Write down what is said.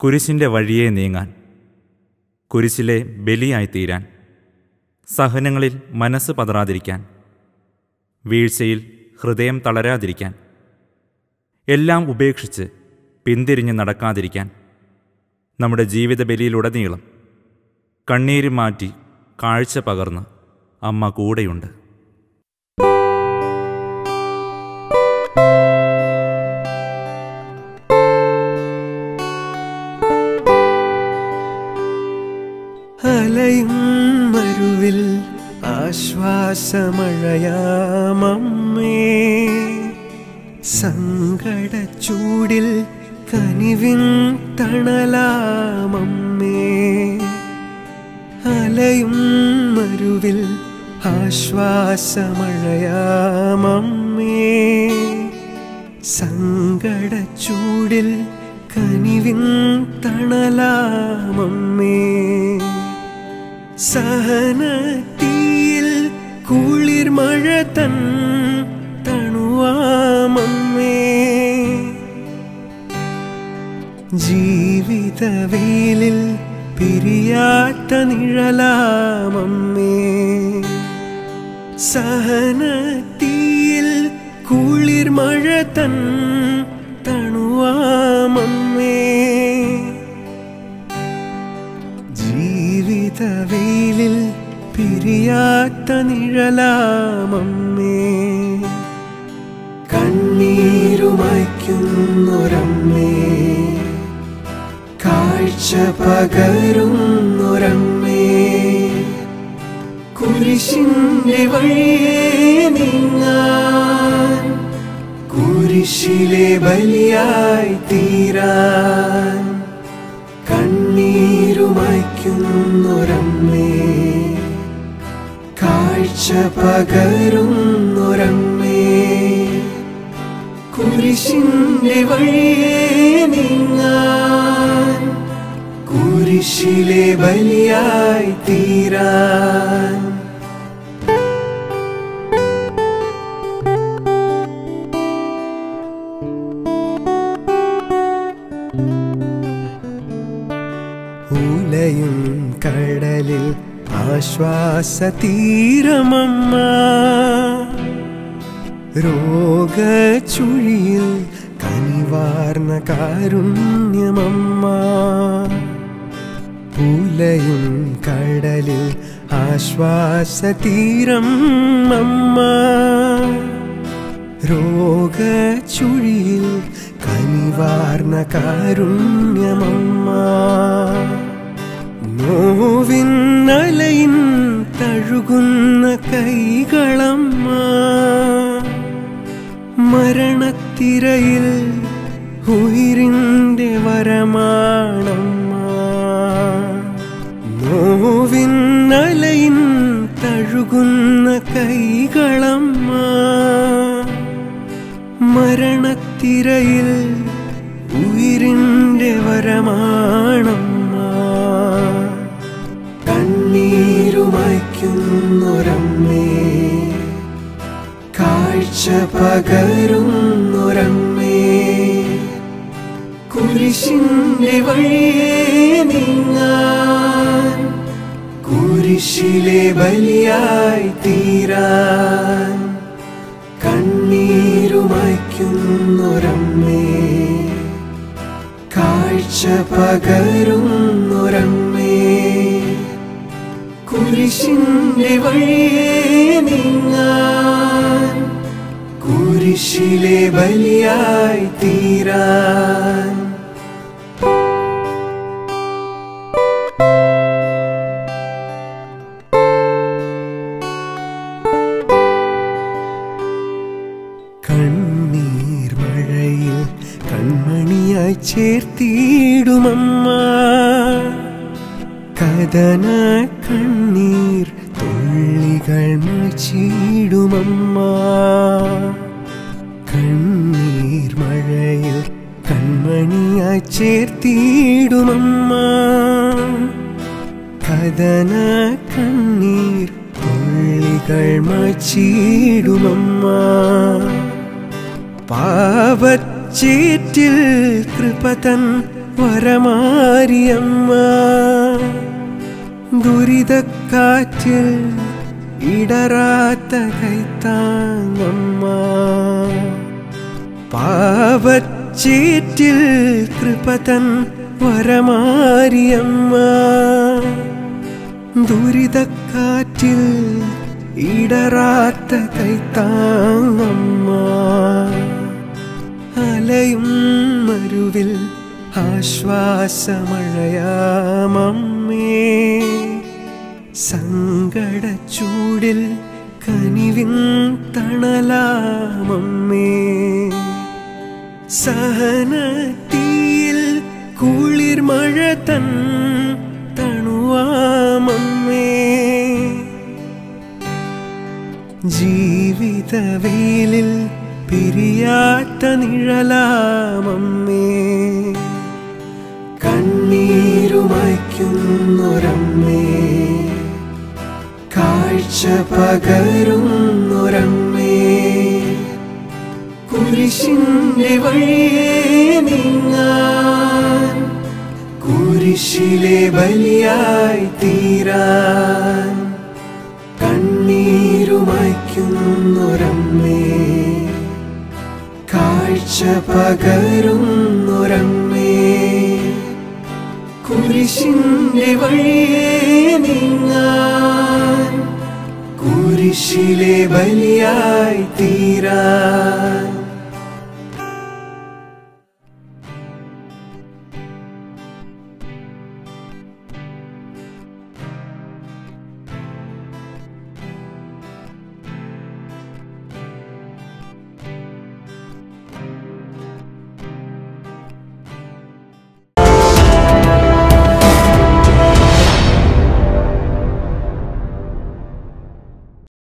കുരിശിൻ്റെ വഴിയെ നീങ്ങാൻ, കുരിശിലെ ബലിയായിത്തീരാൻ, സഹനങ്ങളിൽ മനസ്സ് പതറാതിരിക്കാൻ, വീഴ്ചയിൽ ഹൃദയം തളരാതിരിക്കാൻ, എല്ലാം ഉപേക്ഷിച്ച് പിന്തിരിഞ്ഞ് നടക്കാതിരിക്കാൻ, നമ്മുടെ ജീവിത ബലിയിലുടനീളം കണ്ണീര് മാറ്റി കാഴ്ച പകർന്ന് അമ്മ കൂടെയുണ്ട്. അലയും മരുവിൽ ആശ്വാസമഴയാമമ്മേ, സങ്കടച്ചൂടിൽ കനിവിൻ തണലാമമ്മേ. അലയും മരുവിൽ ആശ്വാസമഴയാമമ്മേ, സങ്കടച്ചൂടിൽ കനിവിൻ തണലാമമ്മേ. സഹനത്തീയിൽ കുളിർമഴ തൻ തണുവാമമ്മേ, ജീവിതവേലിൽ പിരിയാത്ത നിഴലാമമ്മേ. സഹനത്തീയിൽ കുളിർമഴ തൻ തണുവാമമ്മേ, ജീവിതവേലിൽ പിരിയാത്ത നിഴലാമമ്മേ. കണ്ണീരുമായ്ക്കുന്നൊരമ്മേ, കാഴ്ച പകരുന്നൊരമ്മേ, കുരിശിന്റെ വഴിയെ നീങ്ങാൻ, കുരിശിലെ ബലിയായി തീരാൻ. കണ്ണീരുമായ്ക്കുന്നൊരമ്മേ, കാഴ്ച പകരുന്നൊരമ്മേ, കുരിശിന്റെ വഴിയെ നീങ്ങാൻ, കുരിശിലെ ബലിയായി തീരാൻ. ഉലയും കടലിൽ ആശ്വാസതീരമമ്മ, രോഗചുഴിയിൽ കനിവാർന്ന കാരുണ്യമമ്മ. ഉലയും കടലിൽ ആശ്വാസതീരം അമ്മ, രോഗചുഴിയിൽ കനിവാർന്ന കാരുണ്യമമ്മ. നോവിന്നലയിൻ തഴുകുന്ന കൈകളമ്മ, മരണത്തിരയിൽ ഉയിരിന്റെ വരമാണമ്മ. നോവിന്നലയിൻ തഴുകുന്ന കൈകളമ്മ, മരണത്തിരയിൽ ഉയിരിന്റെ വരമാണമ്മ. കണ്ണീരുമായ്ക്കുന്നൊരമ്മേ, കാഴ്ച പകരുന്നൊരമ്മേ, കുരിശിന്റെ വഴിയെ നീങ്ങാൻ, കുരിശിലെ ബലിയായി തീരാൻ. കണ്ണീരുമായ്ക്കുന്നൊരമ്മേ, കാഴ്ച പകരുന്നൊരമ്മേ, കുരിശിന്റെ വഴിയെ നീങ്ങാൻ, കുരിശിലെ ബലിയായി തീരാൻ. കണ്ണീർ മഴയിൽ കൺമണിയായി ചേർത്തിടുമമ്മ, കഥന കണ്ണീർ തുള്ളികൾ മുച്ചിടുമമ്മ. കണ്ണീർ മഴയിൽ കൺമണിയായി ചേർത്തിടുമമ്മ, കഥന കണ്ണീർ തുള്ളികൾ മുച്ചിടുമമ്മ. പാപച്ചേറ്റിൽ കൃപതൻ വരമാരിയമ്മ, ദുരിതക്കാറ്റിൽ ഇടറാത്ത കൈത്താങ്ങമ്മ, പാപച്ചേറ്റിൽ കൃപതൻ വരമാരിയമ്മ, ദുരിതക്കാറ്റിൽ ഇടറാത്ത കൈത്താങ്ങമ്മ, അലയും മരുവിൽ ആശ്വാസമഴയാമമ്മേ, സങ്കടച്ചൂടിൽ കനിവിൻ തണലാമമ്മേ, സഹനത്തീയിൽ കുളിർമഴ തൻ തണുവാമമ്മേ, ജീവിതവേലിൽ പിരിയാത്ത നിഴലാമമ്മേ, കണ്ണീരുമായ്ക്കുന്നൊരമ്മേ, കാഴ്ച പകരുന്നൊരമ്മേ, കുരിശിന്റെ വഴിയേ നീങ്ങാൻ, കുരിശിലെ ബലിയായി തീരാൻ, കണ്ണീരുമായ്ക്കുന്നൊരമ്മേ, കാഴ്ച പകരുന്നൊരമ്മേ, കുരിശിന്റെ വഴിയേ നീങ്ങാൻ, കുരിശിലെ ബലിയായി തീരാൻ.